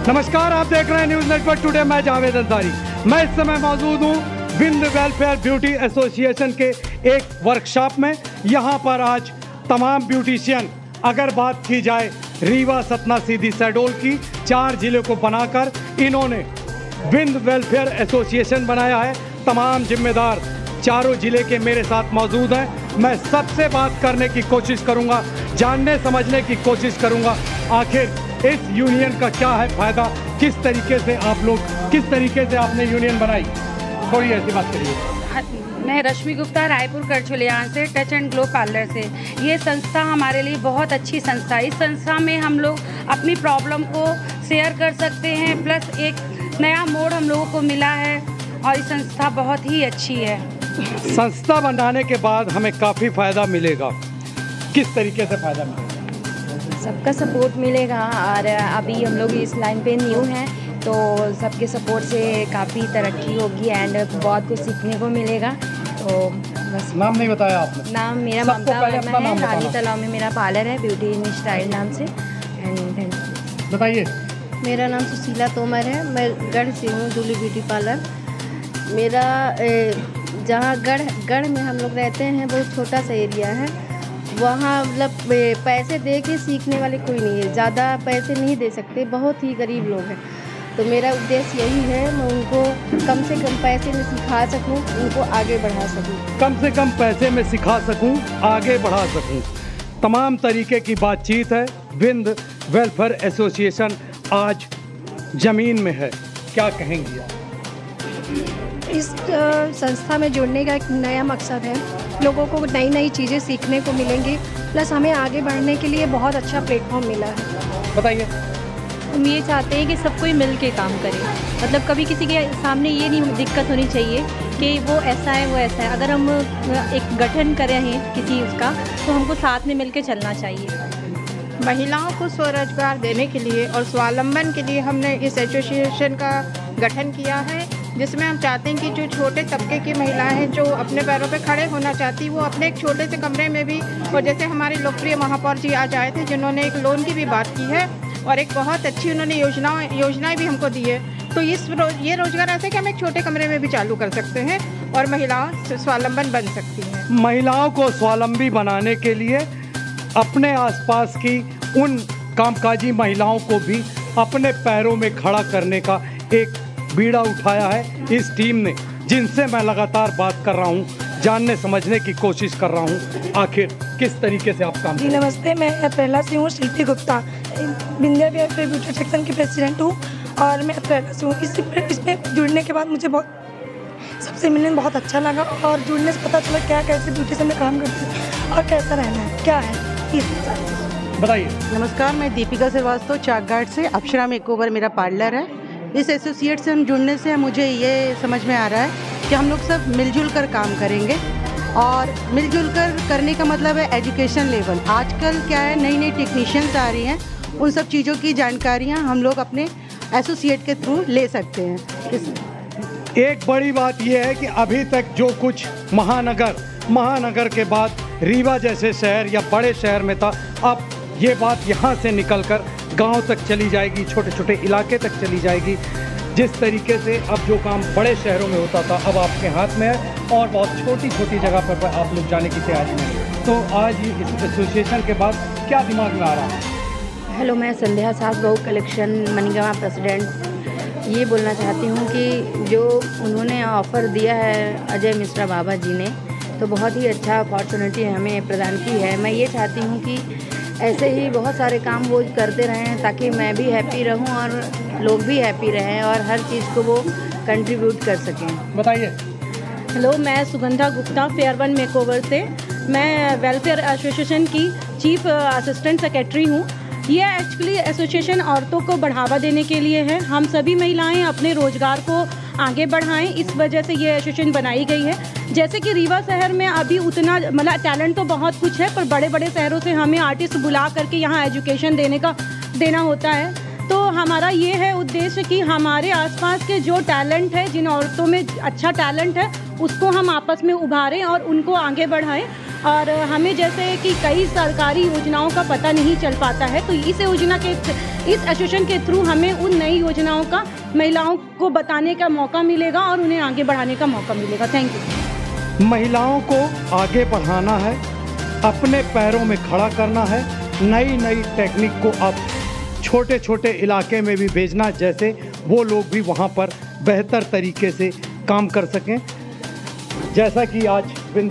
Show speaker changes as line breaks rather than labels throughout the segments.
नमस्कार, आप देख रहे हैं न्यूज़ नेटवर्क टुडे। मैं जावेद अंसारी। मैं इस समय मौजूद हूँ विंद वेलफेयर ब्यूटी एसोसिएशन के एक वर्कशॉप में। यहाँ पर आज तमाम ब्यूटिशियन, अगर बात की जाए रीवा, सतना, सीधी, शहडोल की 4 जिले को बनाकर इन्होंने विंद वेलफेयर एसोसिएशन बनाया है। तमाम जिम्मेदार चारों जिले के मेरे साथ मौजूद हैं। मैं सबसे बात करने की कोशिश करूंगा, जानने समझने की कोशिश करूंगा आखिर इस यूनियन का क्या है फ़ायदा, किस तरीके से आपने यूनियन बनाई। थोड़ी ऐसी बात करिए।
मैं रश्मि गुप्ता, रायपुर करछुलियान से, टच एंड ग्लो पार्लर से। ये संस्था हमारे लिए बहुत अच्छी संस्था है। इस संस्था में हम लोग अपनी प्रॉब्लम को शेयर कर सकते हैं, प्लस एक नया मोड़ हम लोगों को मिला है और ये संस्था बहुत ही अच्छी है।
संस्था बनाने के बाद हमें काफ़ी फ़ायदा मिलेगा। किस तरीके से फ़ायदा मिलेगा?
सबका सपोर्ट मिलेगा और अभी हम लोग इस लाइन पे न्यू हैं, तो सबके सपोर्ट से काफ़ी तरक्की होगी एंड बहुत कुछ सीखने को मिलेगा। तो बस।
नाम नहीं बताया आपने?
नाम मेरा ममता वर्मा है, रानी तालाब में मेरा पार्लर है, ब्यूटी इन स्टाइल नाम से। एंड
बताइए।
मेरा नाम सुशीला तोमर है, मैं गढ़ से हूँ, जूली ब्यूटी पार्लर। मेरा जहाँ गढ़ में हम लोग रहते हैं, बहुत छोटा सा एरिया है। वहाँ मतलब पैसे दे के सीखने वाले कोई नहीं है, ज़्यादा पैसे नहीं दे सकते, बहुत ही गरीब लोग हैं। तो मेरा उद्देश्य यही है, मैं उनको कम से कम पैसे में सिखा सकूं, उनको आगे बढ़ा सकूं।
कम से कम पैसे में सिखा सकूं, आगे बढ़ा सकूं। तमाम तरीके की बातचीत है। विंद वेलफेयर एसोसिएशन आज ज़मीन में है, क्या कहेंगी आप?
इस संस्था में जुड़ने का एक नया मकसद है। लोगों को नई नई चीज़ें सीखने को मिलेंगी, प्लस हमें आगे बढ़ने के लिए बहुत अच्छा प्लेटफॉर्म मिला है।
बताइए।
हम ये चाहते हैं कि सब कोई मिल के काम करे, मतलब कभी किसी के सामने ये नहीं दिक्कत होनी चाहिए कि वो ऐसा है वो ऐसा है। अगर हम एक गठन कर रहे हैं किसी उसका, तो हमको साथ में मिल के चलना चाहिए।
महिलाओं को स्वरोजगार देने के लिए और स्वावलंबन के लिए हमने इस एसोसिएशन का गठन किया है, जिसमें हम चाहते हैं कि जो छोटे तबके की महिलाएं हैं, जो अपने पैरों पे खड़े होना चाहती, वो अपने एक छोटे से कमरे में भी, और जैसे हमारे लोकप्रिय महापौर जी आज आए थे, जिन्होंने एक लोन की भी बात की है और एक बहुत अच्छी उन्होंने योजनाएं भी हमको दी है। तो ये रोजगार ऐसे कि हम एक छोटे कमरे में भी चालू कर सकते हैं और महिलाएं स्वावलंबन बन सकती हैं।
महिलाओं को स्वावलंबी बनाने के लिए अपने आसपास की उन कामकाजी महिलाओं को भी अपने पैरों में खड़ा करने का एक बीड़ा उठाया है इस टीम ने, जिनसे मैं लगातार बात कर रहा हूँ, जानने समझने की कोशिश कर रहा हूँ आखिर किस तरीके से आप काम
जी नमस्ते, मैं अप्रैला से हूँ, Shilpi Gupta, Vindhya welfare beauty section की प्रेसिडेंट हूँ और मैं अप्रैला से हूँ। इसमें जुड़ने के बाद मुझे सबसे मिलने में बहुत अच्छा लगा और जुड़ने से पता चला क्या कैसे ब्यूटिशियन में काम करते हैं और कैसा रहना है, क्या है।
बताइए।
नमस्कार, मैं दीपिका श्रीवास्तव, चाकघाट से। अप्सरा मेकओवर मेरा पार्लर है। इस एसोसिएट से हम जुड़ने से मुझे ये समझ में आ रहा है कि हम लोग सब मिलजुल कर काम करेंगे और मिलजुल कर करने का मतलब है एजुकेशन लेवल। आजकल क्या है, नई नई टेक्नीशियंस आ रही हैं, उन सब चीज़ों की जानकारियाँ हम लोग अपने एसोसिएट के थ्रू ले सकते हैं।
एक बड़ी बात यह है कि अभी तक जो कुछ महानगर के बाद रीवा जैसे शहर या बड़े शहर में था, अब ये बात यहाँ से निकलकर गांव तक चली जाएगी, छोटे छोटे इलाके तक चली जाएगी। जिस तरीके से अब जो काम बड़े शहरों में होता था, अब आपके हाथ में है और बहुत छोटी छोटी जगह पर आप लोग जाने की तैयारी में हैं। तो आज ये इस एसोसिएशन के बाद क्या दिमाग में आ रहा है?
हेलो, मैं संध्या सास बहू कलेक्शन मनीगांव प्रेसिडेंट। ये बोलना चाहती हूँ कि जो उन्होंने ऑफ़र दिया है अजय मिश्रा बाबा जी ने, तो बहुत ही अच्छा अपॉर्चुनिटी हमें प्रदान की है। मैं ये चाहती हूँ कि ऐसे ही बहुत सारे काम वो करते रहें, ताकि मैं भी हैप्पी रहूं और लोग भी हैप्पी रहें और हर चीज़ को वो कंट्रीब्यूट कर सकें।
बताइए।
हेलो, मैं Sugandha Gupta, fair one makeover से। मैं वेलफेयर एसोसिएशन की चीफ असिस्टेंट सेक्रेटरी हूँ। ये एक्चुअली एसोसिएशन औरतों को बढ़ावा देने के लिए है। हम सभी महिलाएं अपने रोजगार को आगे बढ़ाएं, इस वजह से ये एसोसिएशन बनाई गई है। जैसे कि रीवा शहर में अभी उतना मतलब टैलेंट तो बहुत कुछ है, पर बड़े बड़े शहरों से हमें आर्टिस्ट बुला करके यहाँ एजुकेशन देना होता है। तो हमारा ये है उद्देश्य कि हमारे आसपास के जो टैलेंट है, जिन औरतों में अच्छा टैलेंट है, उसको हम आपस में उभारें और उनको आगे बढ़ाएं और हमें जैसे कि कई सरकारी योजनाओं का पता नहीं चल पाता है, तो इस एसोसिएशन के थ्रू हमें उन नई योजनाओं का महिलाओं को बताने का मौका मिलेगा और उन्हें आगे बढ़ाने का मौका मिलेगा। Thank you.
महिलाओं को आगे बढ़ाना है, अपने पैरों में खड़ा करना है, नई नई टेक्निक को अब छोटे छोटे इलाके में भी भेजना, जैसे वो लोग भी वहाँ पर बेहतर तरीके से काम कर सकें। जैसा कि आज विंद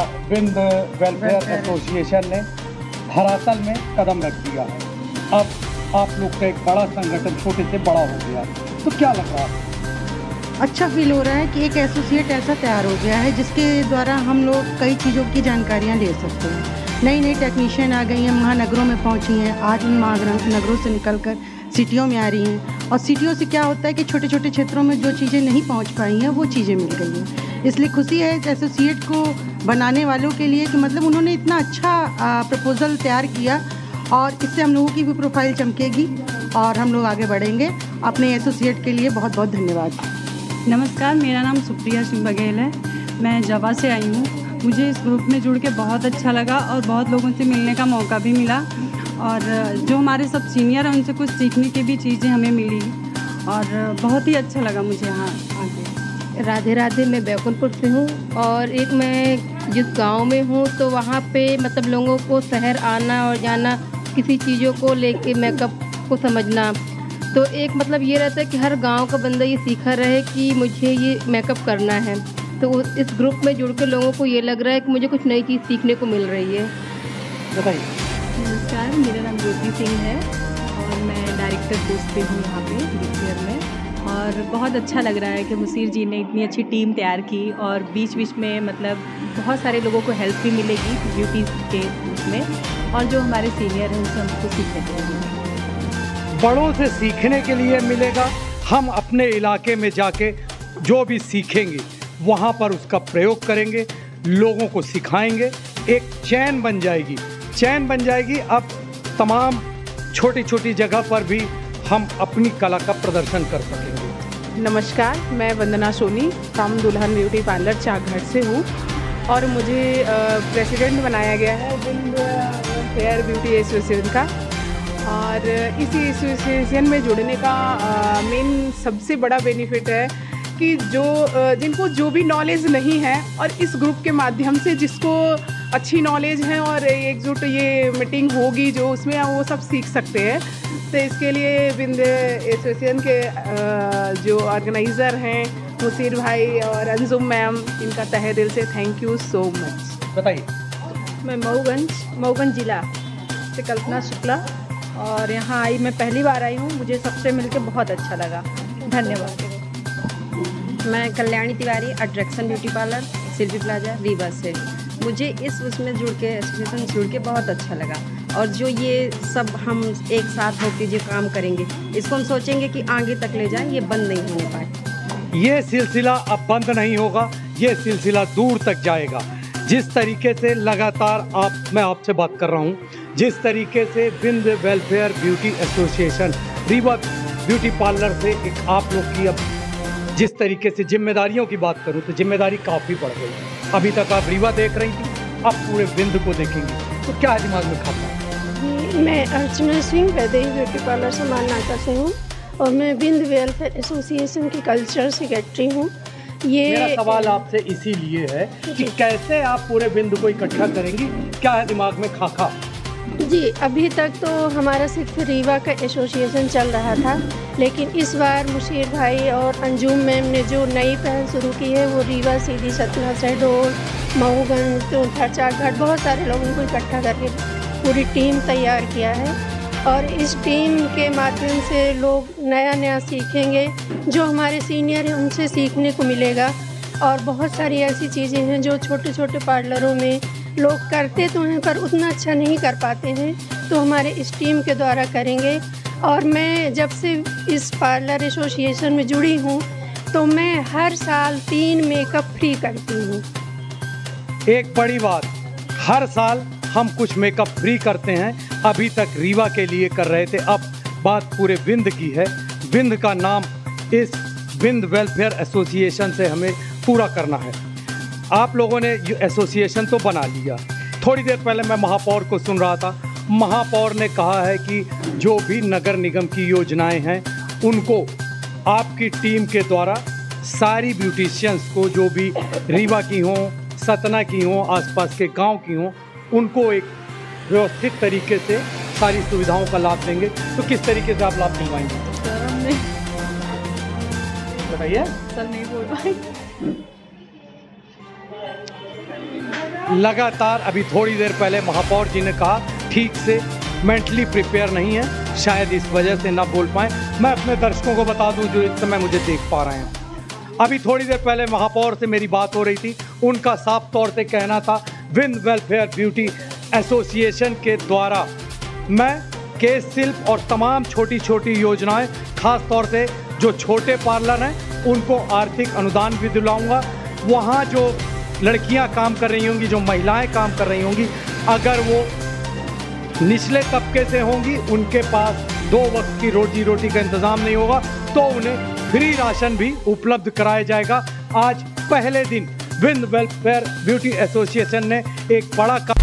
वेलफेयर एसोसिएशन ने धरातल में कदम रख दिया है, अब आप लोग का एक बड़ा संगठन छोटे से बड़ा हो गया, तो क्या लग रहा है?
अच्छा फील हो रहा है कि एक एसोसिएट ऐसा तैयार हो गया है जिसके द्वारा हम लोग कई चीज़ों की जानकारियाँ ले सकते हैं। नई नई टेक्नीशियन आ गई हैं, महानगरों में पहुँची हैं, आज उन महानगरों से निकलकर सिटियों में आ रही हैं, और सिटियों से क्या होता है कि छोटे छोटे क्षेत्रों में जो चीज़ें नहीं पहुँच पाई हैं वो चीज़ें मिल गई हैं। इसलिए खुशी है इस एसोसिएट को बनाने वालों के लिए कि मतलब उन्होंने इतना अच्छा प्रपोज़ल तैयार किया, और इससे हम लोगों की भी प्रोफाइल चमकेगी और हम लोग आगे बढ़ेंगे। अपने एसोसिएट के लिए बहुत बहुत धन्यवाद।
नमस्कार, मेरा नाम सुप्रिया सिंह बघेल है, मैं जवा से आई हूँ। मुझे इस ग्रुप में जुड़ के बहुत अच्छा लगा और बहुत लोगों से मिलने का मौका भी मिला, और जो हमारे सब सीनियर हैं उनसे कुछ सीखने की भी चीज़ें हमें मिली, और बहुत ही अच्छा लगा मुझे यहाँ आके।
राधे राधे, मैं बैकुंठपुर से हूँ, और एक मैं जिस गांव में हूँ तो वहाँ पे मतलब लोगों को शहर आना और जाना, किसी चीज़ों को लेके मेकअप को समझना, तो एक मतलब ये रहता है कि हर गांव का बंदा ये सीखा रहे कि मुझे ये मेकअप करना है। तो इस ग्रुप में जुड़ के लोगों को ये लग रहा है कि मुझे कुछ नई चीज़ सीखने को मिल रही है।
बताइए।
नमस्कार, मेरा नाम ज्योति सिंह है और मैं डायरेक्टर पोस्ट पे हूँ यहाँ पे बीसीआर में, और बहुत अच्छा लग रहा है कि मुसीर जी ने इतनी अच्छी टीम तैयार की, और बीच बीच में मतलब बहुत सारे लोगों को हेल्प भी मिलेगी ब्यूटी के उसमें, और जो हमारे सीनियर हैं उनसे हमको सीखने के लिए मिलेगा।
बड़ों से सीखने के लिए मिलेगा। हम अपने इलाके में जाके जो भी सीखेंगे वहाँ पर उसका प्रयोग करेंगे, लोगों को सिखाएंगे, एक चैन बन जाएगी। अब तमाम छोटी छोटी जगह पर भी हम अपनी कला का प्रदर्शन कर सकेंगे।
नमस्कार, मैं वंदना सोनी, काम दुल्हन ब्यूटी पार्लर चाकघाट से हूँ, और मुझे प्रेसिडेंट बनाया गया है विंद वेलफेयर ब्यूटी एसोसिएशन का। और इसी एसोसिएशन में जुड़ने का मेन सबसे बड़ा बेनिफिट है कि जिनको जो भी नॉलेज नहीं है, और इस ग्रुप के माध्यम से जिसको अच्छी नॉलेज है और एकजुट ये मीटिंग होगी जो उसमें वो सब सीख सकते हैं। तो इसके लिए विंद एसोसिएशन के जो ऑर्गेनाइज़र हैं मुसीर भाई और अंजुम मैम, इनका तहे दिल से थैंक यू सो मच।
बताइए।
मैं मऊगंज जिला से कल्पना शुक्ला, और यहाँ आई मैं पहली बार आई हूँ, मुझे सबसे मिलकर बहुत अच्छा लगा। धन्यवाद।
मैं Kalyani Tiwari, attraction beauty parlour, Silvi plaza, Rewa से। मुझे उसमें जुड़ के एसोसिएशन जुड़ के बहुत अच्छा लगा, और जो ये सब हम एक साथ होकर जो काम करेंगे, इसको हम सोचेंगे कि आगे तक ले जाएं, ये बंद नहीं होने पाए।
ये सिलसिला अब बंद नहीं होगा, ये सिलसिला दूर तक जाएगा। जिस तरीके से लगातार मैं आपसे बात कर रहा हूँ, जिस तरीके से विंद welfare beauty association Rewa beauty parlour से एक आप लोग की अब जिस तरीके से जिम्मेदारियों की बात करूं तो जिम्मेदारी काफ़ी बढ़ गई। अभी तक आप रीवा देख रही थी, अब पूरे विंद को देखेंगी, तो क्या दिमाग में खाता है?
मैं अर्चना सिंह वैदेही ब्यूटी पार्लर सामान नाका से हूँ, और मैं विंद वेलफेयर एसोसिएशन की कल्चरल सेक्रेटरी हूँ।
मेरा सवाल आपसे इसीलिए है कि कैसे आप पूरे विंद को इकट्ठा करेंगी, क्या है दिमाग में खाका?
जी, अभी तक तो हमारा सिर्फ रीवा का एसोसिएशन चल रहा था, लेकिन इस बार मुशीर भाई और अंजुम मैम ने जो नई पहल शुरू की है वो रीवा, सीधी, सतना, शहडोल, मऊगंज, टोंठा, चाकघाट, बहुत सारे लोगों को इकट्ठा करके पूरी टीम तैयार किया है, और इस टीम के माध्यम से लोग नया नया सीखेंगे, जो हमारे सीनियर हैं उनसे सीखने को मिलेगा। और बहुत सारी ऐसी चीज़ें हैं जो छोटे छोटे पार्लरों में लोग करते तो हैं पर उतना अच्छा नहीं कर पाते हैं, तो हमारे इस टीम के द्वारा करेंगे। और मैं जब से इस पार्लर एसोसिएशन में जुड़ी हूँ तो मैं हर साल 3 मेकअप फ्री करती हूँ।
एक बड़ी बात, हर साल हम कुछ मेकअप फ्री करते हैं। अभी तक रीवा के लिए कर रहे थे, अब बात पूरे विंद की है। विंद का नाम इस विंद वेलफेयर एसोसिएशन से हमें पूरा करना है। आप लोगों ने एसोसिएशन तो बना लिया, थोड़ी देर पहले मैं महापौर को सुन रहा था, महापौर ने कहा है कि जो भी नगर निगम की योजनाएं हैं उनको आपकी टीम के द्वारा सारी ब्यूटिशियंस को, जो भी रीवा की हों, सतना की हों, आसपास के गांव की हों, उनको एक व्यवस्थित तरीके से सारी सुविधाओं का लाभ देंगे। तो किस तरीके से आप लाभ दिलवाएंगे?
सर हमने
बताइए।
सर नहीं बोल पाए।
लगातार अभी थोड़ी देर पहले महापौर जी ने कहा ठीक से मेंटली प्रिपेयर नहीं है, शायद इस वजह से ना बोल पाए। मैं अपने दर्शकों को बता दूं जो इस समय मुझे देख पा रहे हैं, अभी थोड़ी देर पहले महापौर से मेरी बात हो रही थी, उनका साफ तौर से कहना था विंद वेलफेयर ब्यूटी एसोसिएशन के द्वारा मैं केश शिल्प और तमाम छोटी छोटी योजनाएं, खास तौर से जो छोटे पार्लर हैं उनको आर्थिक अनुदान भी दिलाऊंगा। वहाँ जो लड़कियां काम कर रही होंगी, जो महिलाएं काम कर रही होंगी, अगर वो निचले तबके से होंगी, उनके पास 2 वक्त की रोजी रोटी का इंतज़ाम नहीं होगा, तो उन्हें फ्री राशन भी उपलब्ध कराया जाएगा। आज पहले दिन विंद वेलफेयर ब्यूटी एसोसिएशन ने एक बड़ा